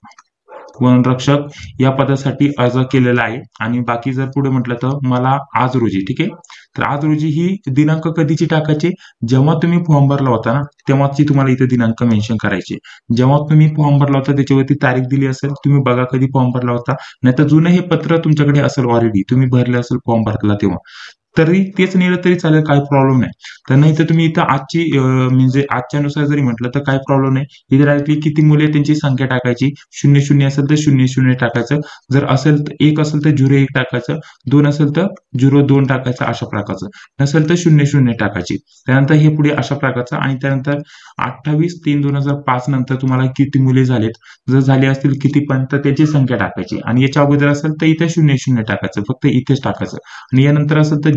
वनरक्षक या पदासाठी अर्ज केलेला आहे. आणि बाकी जर पुढे म्हटलं तर मला आज रोजी, ठीक आहे, तर आज रोजी ही दिनांक कधीची टाकायची, जेव्हा तुम्ही फॉर्म भरला होता ना तेव्हाची तुम्हाला इथे दिनांक मेन्शन करायचे. जेव्हा तुम्ही फॉर्म भरला होता त्याच्यावरती तारीख दिली असेल, तुम्ही बघा कधी फॉर्म भरला होता, नाही तर जुनं हे पत्र तुमच्याकडे असेल, ऑलरेडी तुम्ही भरले असेल फॉर्म भरला तेव्हा, तरी तेच नेलं तरी चालेल, काही प्रॉब्लेम नाही. तर नाही तर तुम्ही इथं आजची म्हणजे आजच्या नुसार जरी म्हटलं तर काही प्रॉब्लेम नाही. इथे डायरेक्टली किती मुले त्यांची संख्या टाकायची, 00 असेल तर 00 टाकायचं, जर असेल तर 1 असेल तर 01 टाकायचं, 2 असेल तर 02 टाकायचं, अशा प्रकारचं, नसेल तर 00 टाकायची. त्यानंतर हे पुढे अशा प्रकारचं. आणि त्यानंतर 28/3/2005 नंतर तुम्हाला किती मुले झालेत, जर झाले असतील किती पण, तर त्याची संख्या टाकायची. आणि याच्या अगोदर असेल तर इथे 00 टाकायचं, फक्त इथेच टाकायचं. आणि यानंतर असेल तर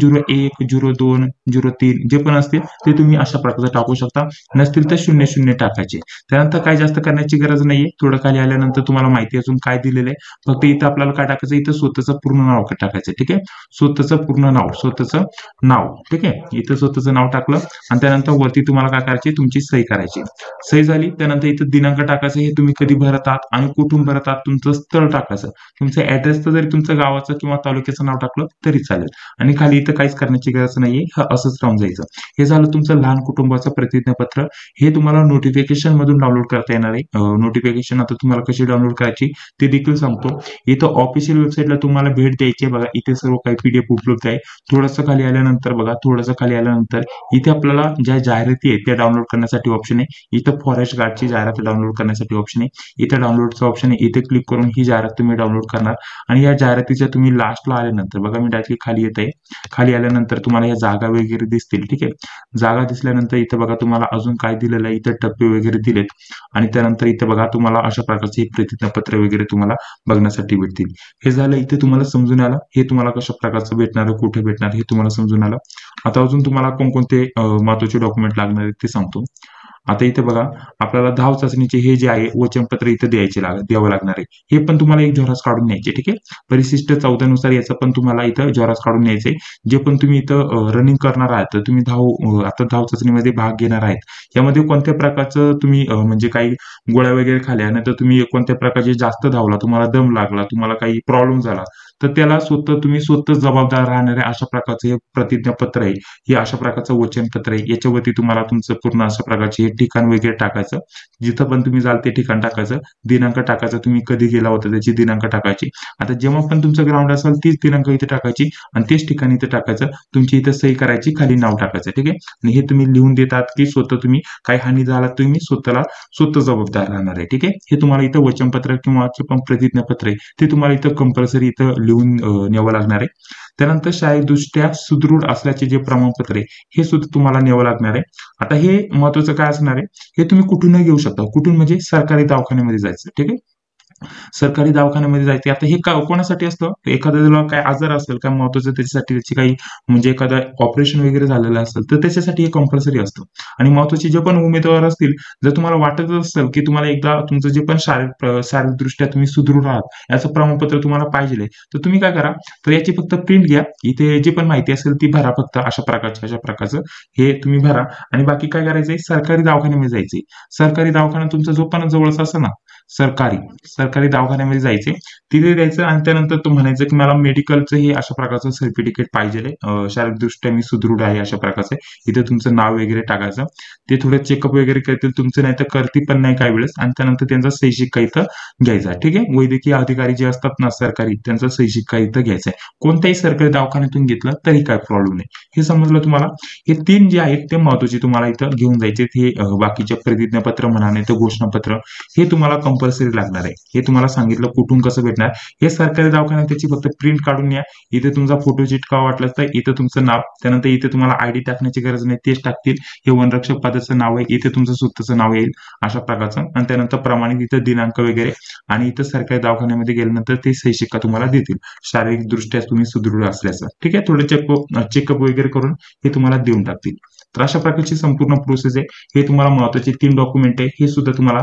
01, 02, 03 जे पण असतील ते तुम्ही अशा प्रकारचं टाकू शकता. नसतील तर 00 टाकायचे. त्यानंतर काय जास्त करण्याची गरज नाहीये. थोडं खाली आल्यानंतर तुम्हाला माहिती अजून काय दिलेलं आहे. फक्त इथं आपल्याला काय टाकायचं, इथं स्वतःचं पूर्ण नाव टाकायचं. ठीक आहे, स्वतःचं पूर्ण नाव, स्वतःचं नाव. ठीक आहे, इथं स्वतःचं नाव टाकलं आणि त्यानंतर वरती तुम्हाला काय करायची, तुमची सही करायची. सही झाली त्यानंतर इथं दिनांक टाकायचं, हे तुम्ही कधी भरत आहात आणि कुठून भरत आहात, तुमचं स्थळ टाकायचं. तुमचं ऍड्रेस तर जरी तुमचं गावाचं किंवा तालुक्याचं नाव टाकलं तरी चालेल. आणि खाली इथं काहीच करण्याची गरज नाहीये, हे असंच राहून जायचं. हे झालं तुमचं लहान कुटुंबाचं प्रतिज्ञापत्र. हे तुम्हाला नोटिफिकेशन मधून डाउनलोड करता येणार आहे. नोटिफिकेशन आता तुम्हाला कशी डाउनलोड करायची ते देखील सांगतो. इथं ऑफिशियल वेबसाईटला तुम्हाला भेट द्यायची आहे. बघा इथे सर्व काही पीडीएफ उपलब्ध आहे. थोडंसं खाली आल्यानंतर बघा, थोडंसं खाली आल्यानंतर इथे आपल्याला ज्या जाहिराती आहेत त्या डाउनलोड करण्यासाठी ऑप्शन आहे. इथं फॉरेस्ट गार्डची जाहिरात डाउनलोड करण्यासाठी ऑप्शन आहे. इथे डाउनलोडचं ऑप्शन आहे. इथे क्लिक करून ही जाहिरात तुम्ही डाउनलोड करणार आणि या जाहिरातीच्या तुम्ही लास्टला आल्यानंतर बघा, मी डायरेक्टली खाली येत आहे. खाली आल्यानंतर तुम्हाला या जागा वगैरे दिसतील. ठीक आहे, जागा दिसल्यानंतर इथं बघा तुम्हाला अजून काय दिलेलं आहे, इथं टप्पे वगैरे दिलेत आणि त्यानंतर इथं बघा तुम्हाला अशा प्रकारचे प्रतिज्ञापत्र वगैरे तुम्हाला बघण्यासाठी भेटतील. हे झालं, इथे तुम्हाला समजून आलं हे तुम्हाला कशा प्रकारचं भेटणार, कुठे भेटणार हे तुम्हाला समजून आलं. आता अजून तुम्हाला कोणकोणते महत्वाचे डॉक्युमेंट लागणार आहेत ते सांगतो. आता इथे बघा आपल्याला धाव चाचणीचे हे जे आहे वचनपत्र इथे द्यावं लागणार आहे. हे पण तुम्हाला एक झेरॉक्स काढून न्यायचे. ठीक आहे, परिशिष्ट 14 नुसार याचं पण तुम्हाला इथं झेरॉक्स काढून न्यायचे. जे पण तुम्ही इथं रनिंग करणार आहात, तर तुम्ही आता धाव चाचणीमध्ये भाग घेणार आहेत यामध्ये कोणत्या प्रकारचं तुम्ही म्हणजे काही गोळ्या वगैरे खाल्या नाही तर तुम्ही कोणत्या प्रकारचे जास्त धावला, तुम्हाला दम लागला, तुम्हाला काही प्रॉब्लेम झाला तर त्याला तुम्ही स्वतः जबाबदार राहणारे अशा प्रकारचं हे प्रतिज्ञापत्र आहे. हे अशा प्रकारचं वचनपत्र आहे. याच्यावरती तुम्हाला तुमचं पूर्ण अशा प्रकारचे हे ठिकाण वगैरे टाकायचं. जिथं पण तुम्ही जाल ते ठिकाण टाकायचं. दिनांक टाकायचा, तुम्ही कधी गेला होता त्याची दिनांक टाकायची. आता जेव्हा पण तुमचं ग्राउंड असेल तीच दिनांक इथे टाकायची आणि तेच ठिकाण इथे टाकायचं. तुमची इथं सही करायची, खाली नाव टाकायचं. ठीक आहे, आणि हे तुम्ही लिहून देतात की स्वतः तुम्ही काही हानी झाला तुम्ही स्वतः जबाबदार राहणार आहे. ठीक आहे, हे तुम्हाला इथं वचनपत्र किंवा पण प्रतिज्ञापत्र आहे ते तुम्हाला इथं कंपल्सरी इथं लिहून न्यावं लागणार आहे. त्यानंतर शारीरिकदृष्ट्या सुदृढ असल्याचे जे प्रमाणपत्र आहे हे सुद्धा तुम्हाला न्यावं लागणार आहे. आता हे महत्वाचं काय असणार आहे, हे तुम्ही कुठूनही घेऊ शकता. कुठून म्हणजे सरकारी दवाखान्यामध्ये जायचं. ठीक आहे, सरकारी दवाखान्यामध्ये जायचे. आता हे कोणासाठी असतं, एखाद्याला काय आजार असेल काय महत्वाचं त्याच्यासाठी, त्याची काही म्हणजे एखादा ऑपरेशन वगैरे झालेलं असेल तर त्याच्यासाठी हे कंपल्सरी असतं. आणि महत्वाचे जे पण उमेदवार असतील, जर तुम्हाला वाटत असेल की तुम्हाला एकदा तुमचं जे पण शारीरिकदृष्ट्या तुम्ही सुदृढ आहात याचं प्रमाणपत्र तुम्हाला पाहिजे, तर तुम्ही काय करा, तर याची फक्त प्रिंट घ्या. इथे जी पण माहिती असेल ती भरा, फक्त अशा प्रकारचं हे तुम्ही भरा. आणि बाकी काय करायचंय, सरकारी दवाखान्यामध्ये जायचे. सरकारी दवाखाना तुमचा जो पण जवळचा असेल ना, सरकारी दवाखान्यामध्ये जायचे, तिथे द्यायचं आणि त्यानंतर तो म्हणायचं की मला मेडिकलचं हे अशा प्रकारचं सर्टिफिकेट पाहिजे, शारीरिकदृष्ट्या मी सुदृढ आहे अशा प्रकारचं. इथे तुमचं नाव वगैरे टाकायचं. ते थोडं चेकअप वगैरे करतील तुमचं, नाही तर करती पण नाही काही वेळेस. आणि त्यानंतर त्यांचा सही शिक्का इथं घ्यायचा. ठीक आहे, वैद्यकीय अधिकारी जे असतात ना सरकारी, त्यांचा सही शिक्का इथं घ्यायचा आहे. कोणत्याही सरकारी दवाखान्यातून घेतलं तरी काय प्रॉब्लेम नाही. हे समजलं तुम्हाला. हे 3 जे आहेत ते महत्वाचे तुम्हाला इथं घेऊन जायचे. हे बाकीचे प्रतिज्ञापत्र म्हणा नाही तर घोषणापत्र हे तुम्हाला कंपल्सरी लागणार आहे. हे तुम्हाला सांगितलं कुठून कसं भेटणार. हे सरकारी दवाखान्यात त्याची फक्त प्रिंट काढून या. इथे तुमचा फोटो चिटकावा वाटला तर इथे तुमचं नाव, त्यानंतर इथे तुम्हाला आयडी टाकण्याची गरज नाही, तेच टाकतील. हे वनरक्षक पदाचं नाव आहे, इथे तुमचं स्वतःचं नाव येईल अशा प्रकारचं. आणि त्यानंतर प्रमाणित इथं दिनांक वगैरे आणि इथं सरकारी दवाखान्यामध्ये गेल्यानंतर ते सही शिक्का तुम्हाला देतील शारीरिक दृष्ट्या तुम्ही सुदृढ असल्याचं. ठीक आहे, थोडं चेकअप वगैरे करून हे तुम्हाला देऊन टाकतील. तर अशा प्रकारची संपूर्ण प्रोसेस आहे. हे तुम्हाला महत्वाचे 3 डॉक्युमेंट आहे. हे सुद्धा तुम्हाला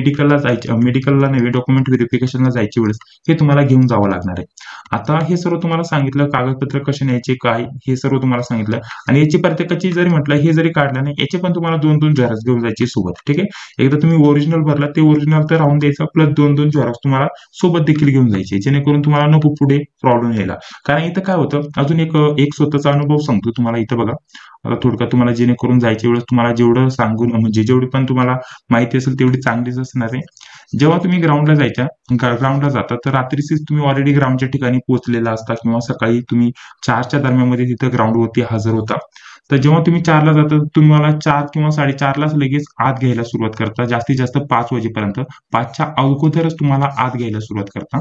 मेडिकलला नव्हे, डॉक्युमेंट व्हेरिफिकेशनला जायच्या वेळेस हे तुम्हाला घेऊन जावं लागणार आहे. आता हे सर्व तुम्हाला सांगितलं, कागदपत्र कसे न्यायचे काय हे सर्व तुम्हाला सांगितलं. आणि याची प्रत्येकाची जरी म्हटलं हे जरी काढलं नाही, याचे पण तुम्हाला 2-2 झेरॉक्स घेऊन जायचे सोबत. ठीक आहे, एकदा तुम्ही ओरिजिनल भरला ते ओरिजिनल तर राहून द्यायचं, प्लस 2-2 झेरॉक्स तुम्हाला सोबत देखील घेऊन जायचे, जेणेकरून तुम्हाला नको पुढे प्रॉब्लेम यायला. कारण इथं काय होतं, अजून एक स्वतःचा अनुभव सांगतो तुम्हाला. इथं बघा आता थोडक्यात तुम्हाला जेणेकरून जायच्या वेळेस तुम्हाला जेवढं सांगून म्हणजे जेवढी पण तुम्हाला माहिती असेल तेवढी चांगलीच असणार आहे. जेव्हा तुम्ही ग्राउंडला जाता तर रात्रीचीच तुम्ही ऑलरेडी ग्राउंडच्या ठिकाणी पोहोचलेला असता किंवा सकाळी तुम्ही 4च्या दरम्यान तिथे ग्राउंडवरती हजर होता. तर जेव्हा तुम्ही 4ला जाता तुम्हाला 4 किंवा 4:30लाच लगेच आत घ्यायला सुरुवात करता. जास्तीत जास्त 5 वाजेपर्यंत, 5च्या अगोदरच तुम्हाला आत घ्यायला सुरुवात करता.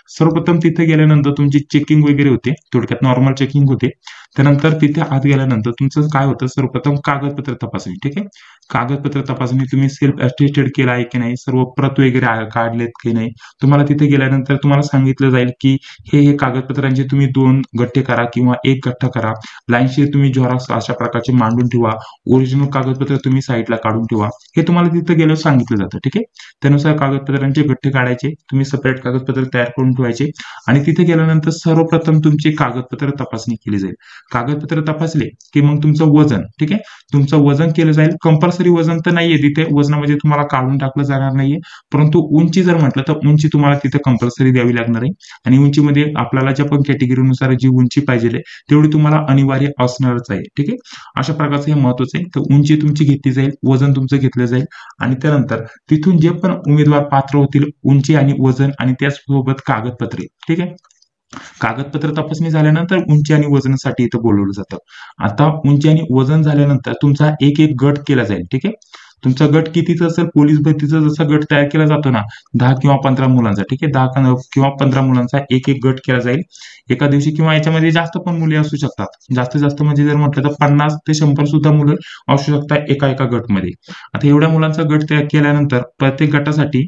सर्वप्रथम तिथे गेल्यानंतर तुमची चेकिंग वगैरे होते, थोडक्यात नॉर्मल चेकिंग होते. त्यानंतर तिथे आत गेल्यानंतर तुमचं काय होतं, सर्वप्रथम कागदपत्र तपासणी. ठीक आहे, कागदपत्र तपासणी तुम्ही सेल्फ अटेस्टेड केला आहे की नाही, सर्व प्रत वगैरे काढलेत की नाही. तुम्हाला तिथे गेल्यानंतर तुम्हाला सांगितलं जाईल की हे कागदपत्रांचे तुम्ही 2 गठ्ठे करा किंवा 1 गठ्ठा करा. लाईनशीर तुम्ही झेरॉक्स अशा प्रकारचे मांडून ठेवा. ओरिजिनल कागदपत्र तुम्ही साईडला काढून ठेवा. हे तुम्हाला तिथे गेल्यावर सांगितलं जातं. ठीक आहे, त्यानुसार कागदपत्रांचे गठ्ठे काढायचे, तुम्ही सेपरेट कागदपत्र तयार करून ठेवायचे आणि तिथे गेल्यानंतर सर्वप्रथम तुमची कागदपत्र तपासणी केली जाईल. कागदपत्र तपासले की मग तुमचं वजन. ठीक आहे, तुमचं वजन केलं जाईल. कंपल्सरी वजन तर नाहीये तिथे, वजनामध्ये तुम्हाला काढून टाकलं जाणार नाहीये, परंतु उंची जर म्हटलं तर उंची तुम्हाला तिथे कंपल्सरी द्यावी लागणार आहे. आणि उंचीमध्ये आपल्याला ज्या पण कॅटेगरीनुसार जी उंची पाहिजे तेवढी तुम्हाला अनिवार्य असणारच आहे. ठीक आहे, अशा प्रकारचं हे महत्वाचं आहे. तर उंची तुमची घेतली जाईल, वजन तुमचं घेतलं जाईल आणि त्यानंतर तिथून जे पण उमेदवार पात्र होतील, उंची आणि वजन आणि त्याचसोबत कागदपत्रे. ठीक आहे, कागदपत्र तपासणी झाल्यानंतर उंची आणि वजनासाठी इथं बोलवलं जातं. आता उंची आणि वजन झाल्यानंतर तुमचा एक एक गट केला जाईल. ठीक आहे, तुमचा गट कितीचा असेल, पोलीस भरतीचा जसा गट तयार केला जातो ना 10 किंवा 15 मुलांचा. ठीक आहे, 10 किंवा 15 मुलांचा एक एक गट केला जाईल एका दिवशी, किंवा याच्यामध्ये जास्त पण मुले असू शकतात. जास्तीत जास्त म्हणजे जर म्हटलं तर 50 ते 100 सुद्धा मुलं असू शकतात एका एका गटमध्ये. आता एवढ्या मुलांचा गट तयार केल्यानंतर प्रत्येक गटासाठी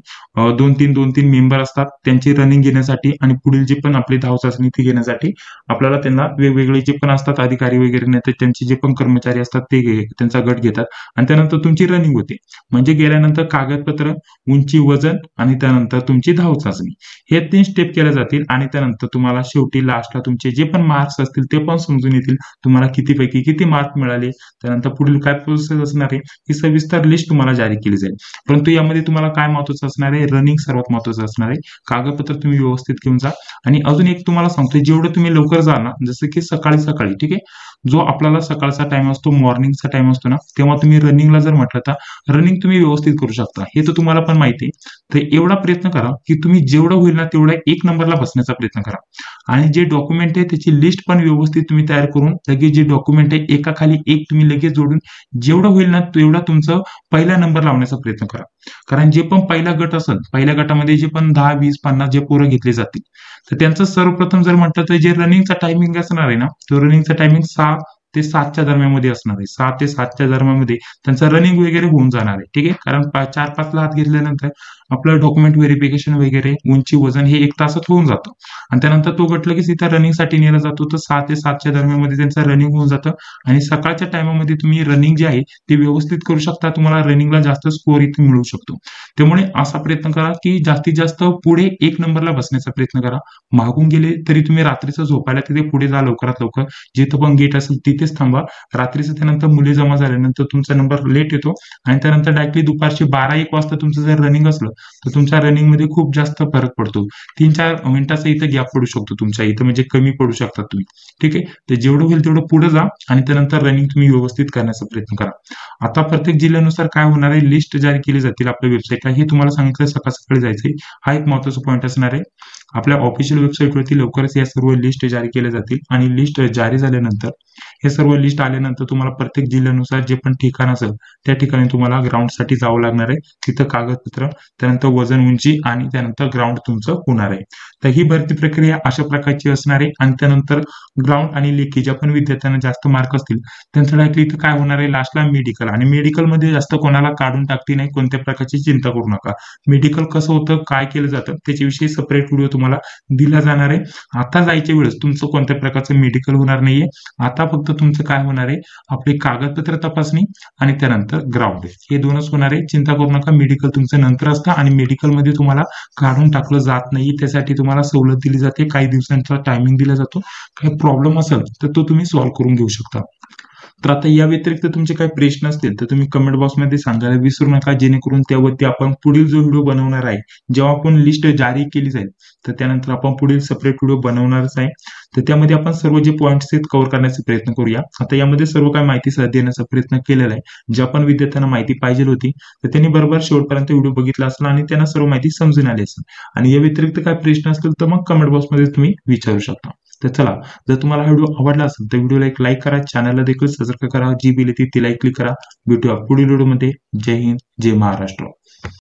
2-3 मेंबर असतात, त्यांची रनिंग घेण्यासाठी आणि पुढील जे पण आपली धाव चाचणी ती घेण्यासाठी आपल्याला त्यांना वेगवेगळे जे पण असतात अधिकारी वगैरे नाही तर त्यांचे जे पण कर्मचारी असतात ते त्यांचा गट घेतात आणि त्यानंतर तुमची रनिंग होते. म्हणजे गेल्यानंतर कागदपत्र, उंची, वजन आणि त्यानंतर तुमची धाव चाचणी हे 3 स्टेप केल्या जातील आणि त्यानंतर तुम्हाला शेवटी लास्टला तुमचे जे पण मार्क्स असतील ते पण समजून येतील, तुम्हाला कितीपैकी किती मार्क मिळाले, त्यानंतर पुढील काय प्रोसेस असणार आहे ही सविस्तर लिस्ट तुम्हाला जारी केली जाईल. परंतु यामध्ये तुम्हाला काय महत्वाचं असणार आहे, रनिंग सर्वात महत्वाचं असणार आहे. कागदपत्र तुम्ही व्यवस्थित घेऊन जा आणि अजून एक तुम्हाला सांगतो, जेवढं तुम्ही लवकर जा ना, जसं की सकाळी सकाळी. ठीक आहे, जो आपल्याला सकाळचा टाइम असतो, मॉर्निंगचा टाइम असतो ना, तेव्हा तुम्ही रनिंगला जर म्हटलं तर रनिंग तुम्ही व्यवस्थित करू शकता, हे तर तुम्हाला पण माहिती आहे. तर एवढा प्रयत्न करा की तुम्ही जेवढं होईल ना तेवढा 1 नंबरला बसण्याचा प्रयत्न करा आणि जे डॉक्युमेंट आहे त्याची लिस्ट पण व्यवस्थित तुम्ही तयार करून लगेच जे डॉक्युमेंट आहे एका खाली एक तुम्ही लगेच जोडून जेवढं होईल ना तेवढा तुमचं पहिला नंबर लावण्याचा प्रयत्न करा. कारण जे पण पहिला गट असेल, पहिल्या गटामध्ये जे पण 10, 20, 50 जे पोरं घेतले जातील तर त्यांचं सर्वप्रथम जर म्हटलं तर जे रनिंगचा टायमिंग असणार आहे ना, तो रनिंगचा टायमिंग 6 ते 7च्या दरम्यानमध्ये असणार आहे. 6 ते 7च्या दरम्यानमध्ये त्यांचं रनिंग वगैरे होऊन जाणार आहे. ठीक आहे, कारण 4-5 ला हात घेतल्यानंतर आपलं डॉक्युमेंट व्हेरिफिकेशन वगैरे, उंची, वजन हे 1 तासात होऊन जातं आणि त्यानंतर तो गट लगेच इथं रनिंगसाठी नेला जातो. तर 6 ते 7च्या दरम्यानमध्ये त्यांचं रनिंग होऊन जातं आणि सकाळच्या टायमामध्ये तुम्ही रनिंग जे आहे ते व्यवस्थित करू शकता. तुम्हाला रनिंगला जास्त स्कोर इथे मिळू शकतो. त्यामुळे असा प्रयत्न करा की जास्तीत जास्त पुढे 1 नंबरला बसण्याचा प्रयत्न करा. मागून गेले तरी तुम्ही रात्रीचं झोपायला तिथे पुढे जा लवकरात लवकर. जिथं पण गेट असेल तिथेच थांबा. रात्रीचं त्यानंतर मुले जमा झाल्यानंतर तुमचा नंबर लेट येतो आणि त्यानंतर डायरेक्टली दुपारची 12-1 वाजता तुमचं जर रनिंग असलं तर तुमच्या रनिंग मध्ये खूप जास्त फरक पडतो. 3-4 मिनिटाचा इथं गॅप पडू शकतो तुमच्या इथं, म्हणजे कमी पडू शकतात तुम्ही. ठीक आहे, तर जेवढं होईल तेवढं पुढे जा आणि त्यानंतर रनिंग तुम्ही व्यवस्थित करण्याचा प्रयत्न करा. आता प्रत्येक जिल्ह्यानुसार काय होणार आहे, लिस्ट जारी केली जातील आपल्या वेबसाईटला. हे तुम्हाला सांगितलं सकाळ सकाळी जायचंय, हा एक महत्वाचा पॉईंट असणार आहे. आपल्या ऑफिशियल वेबसाईटवरती लवकरच या सर्व लिस्ट जारी केल्या जातील आणि लिस्ट जारी झाल्यानंतर हे सर्व लिस्ट आल्यानंतर तुम्हाला प्रत्येक जिल्ह्यानुसार जे पण ठिकाण असेल त्या ठिकाणी तुम्हाला ग्राउंडसाठी जावं लागणार आहे. तिथं कागदपत्र, त्यानंतर वजन, उंची आणि त्यानंतर ग्राउंड तुमचं होणार आहे. तर ही भरती प्रक्रिया अशा प्रकारची असणार आहे आणि त्यानंतर ग्राउंड आणि लेखी ज्या पण विद्यार्थ्यांना जास्त मार्क असतील त्यांचं डायरेक्टली इथं काय होणार आहे, लास्टला मेडिकल. आणि मेडिकल मध्ये जास्त कोणाला काढून टाकते नाही, कोणत्या प्रकारची चिंता करू नका. मेडिकल कसं होतं, काय केलं जातं त्याच्याविषयी सेपरेट व्हिडिओ तुम्हाला दिला जाणार आहे. आता जायच्या वेळेस तुमचं कोणत्या प्रकारचं मेडिकल होणार नाहीये. आता फक्त तुमचं काय होणार आहे, आपली कागदपत्र तपासणी आणि त्यानंतर ग्राउंड, हे 2च होणार आहे. चिंता करू नका, मेडिकल तुमचं नंतर असतं आणि मेडिकल मध्ये तुम्हाला काढून टाकलं जात नाही. त्यासाठी तुम्हाला सवलत दिली जाते, काही दिवसांचा टायमिंग दिला जातो. काही प्रॉब्लेम असेल तर तो तुम्ही सॉल्व्ह करून घेऊ शकता. तर आता या व्यतिरिक्त तुमचे काही प्रश्न असतील तर तुम्ही कमेंट बॉक्समध्ये सांगायला विसरू नका, जेणेकरून त्यावरती आपण पुढील जो व्हिडिओ बनवणार आहे, जेव्हा आपण लिस्ट जारी केली जाईल तर त्यानंतर आपण पुढील सेपरेट व्हिडिओ बनवणारच आहे. तर त्यामध्ये आपण सर्व जे पॉईंट्स आहेत कव्हर करण्याचा प्रयत्न करूया. आता यामध्ये सर्व काही माहिती देण्याचा प्रयत्न केलेला आहे. ज्या पण विद्यार्थ्यांना माहिती पाहिजे होती तर त्यांनी बरोबर शेवटपर्यंत व्हिडिओ बघितला असेल आणि त्यांना सर्व माहिती समजून आली असेल. आणि या व्यतिरिक्त काही प्रश्न असतील तर मग कमेंट बॉक्समध्ये तुम्ही विचारू शकता. तर चला, जर तुम्हाला हा व्हिडिओ आवडला असेल तर व्हिडिओला एक लाईक करा, चॅनलला देखील सबस्क्राईब करा, जी बेल येते तिला क्लिक करा. भेटूया पुढील व्हिडिओमध्ये. जय हिंद, जय महाराष्ट्र.